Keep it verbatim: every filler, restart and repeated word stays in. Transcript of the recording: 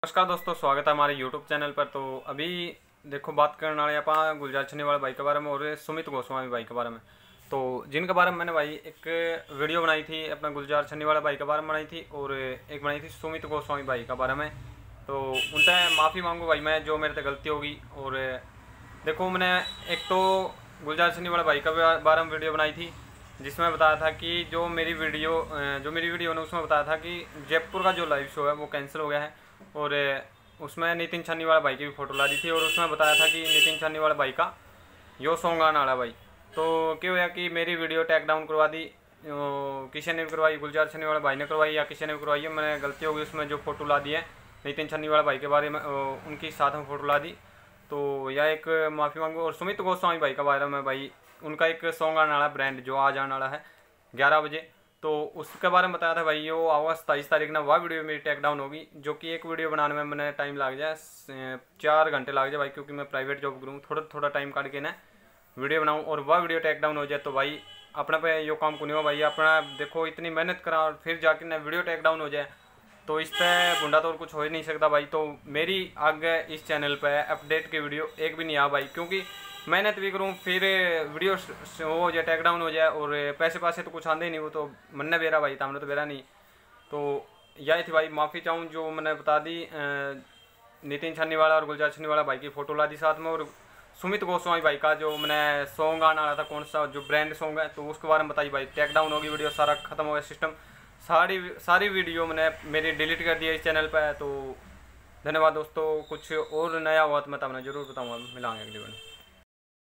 नमस्कार दोस्तों, स्वागत है हमारे यूट्यूब चैनल पर। तो अभी देखो बात करने वाले आप गुलजार छन्नीवाला भाई के बारे में और सुमित गोस्वामी भाई के बारे में। तो जिनके बारे में मैंने भाई एक वीडियो बनाई थी, अपना गुलजार छन्नीवाला भाई के बारे में बनाई थी और एक बनाई थी सुमित गोस्वामी भाई के बारे में। तो उनसे माफ़ी मांगू भाई मैं, जो मेरे से गलती होगी। और देखो मैंने एक तो गुलजार छन्नीवाला भाई के बारे में वीडियो बनाई थी जिसमें बताया था कि जो मेरी वीडियो जो मेरी वीडियो ने उसमें बताया था कि जयपुर का जो लाइव शो है वो कैंसिल हो गया है। और उसमें नितिन छन्नीवाला भाई की भी फ़ोटो ला दी थी और उसमें बताया था कि नितिन छन्नीवाला भाई का यो सॉन्ग आने वाला भाई। तो क्या हुआ कि मेरी वीडियो टैक डाउन करवा दी, किसी ने भी करवाई, गुलजार छन्नीवाला भाई ने करवाई या किसी ने भी करवाई है। मैंने गलती हो गई, उसमें जो फ़ोटो ला दी है नितिन छन्नीवाला भाई के बारे में, उनकी साथ में फ़ोटो ला दी। तो यह एक माफ़ी मांगू। और सुमित गोस्वामी भाई के बारे में भाई, उनका एक सॉन्ग आने वाला ब्रांड जो आज आने वाला है ग्यारह बजे, तो उसके बारे में बताया था भाई। वो आवा सताईस तारीख ना वह वीडियो मेरी टेक डाउन होगी, जो कि एक वीडियो बनाने में मैंने टाइम लग जाए, चार घंटे लग जाए भाई, क्योंकि मैं प्राइवेट जॉब करूँ, थोड़ा थोड़ा टाइम काट के ना वीडियो बनाऊँ और वह वीडियो टेक डाउन हो जाए तो भाई अपने पे यो काम को नहीं हो भाई। अपना देखो इतनी मेहनत करा और फिर जाके ना वीडियो टेक डाउन हो जाए तो इस पर बुंडा तो और कुछ हो ही नहीं सकता भाई। तो मेरी आगे इस चैनल पर अपडेट की वीडियो एक भी नहीं आ भाई, क्योंकि मेहनत भी करूँ फिर वीडियो हो जाए टैक डाउन हो जाए और पैसे पासे तो कुछ आते ही नहीं, वो तो मन ने बेरा भाई, तामने तो बेरा नहीं। तो यही थी भाई, माफ़ी चाहूँ जो मैंने बता दी। नितिन छन्नीवाला और गुलजार छन्नीवाला भाई की फ़ोटो ला दी साथ में, और सुमित गोस्वामी भाई का जो मैंने सॉन्ग आना रहा था, कौन सा जो ब्रांड सॉन्ग है, तो उसके बारे में बताई भाई। टैक डाउन होगी वीडियो, सारा खत्म हो गया सिस्टम, सारी सारी वीडियो मैंने मेरी डिलीट कर दिया इस चैनल पर। तो धन्यवाद दोस्तों, कुछ और नया हुआ तो मैं तब जरूर बताऊँगा। मिलांगे अगली वीडियो।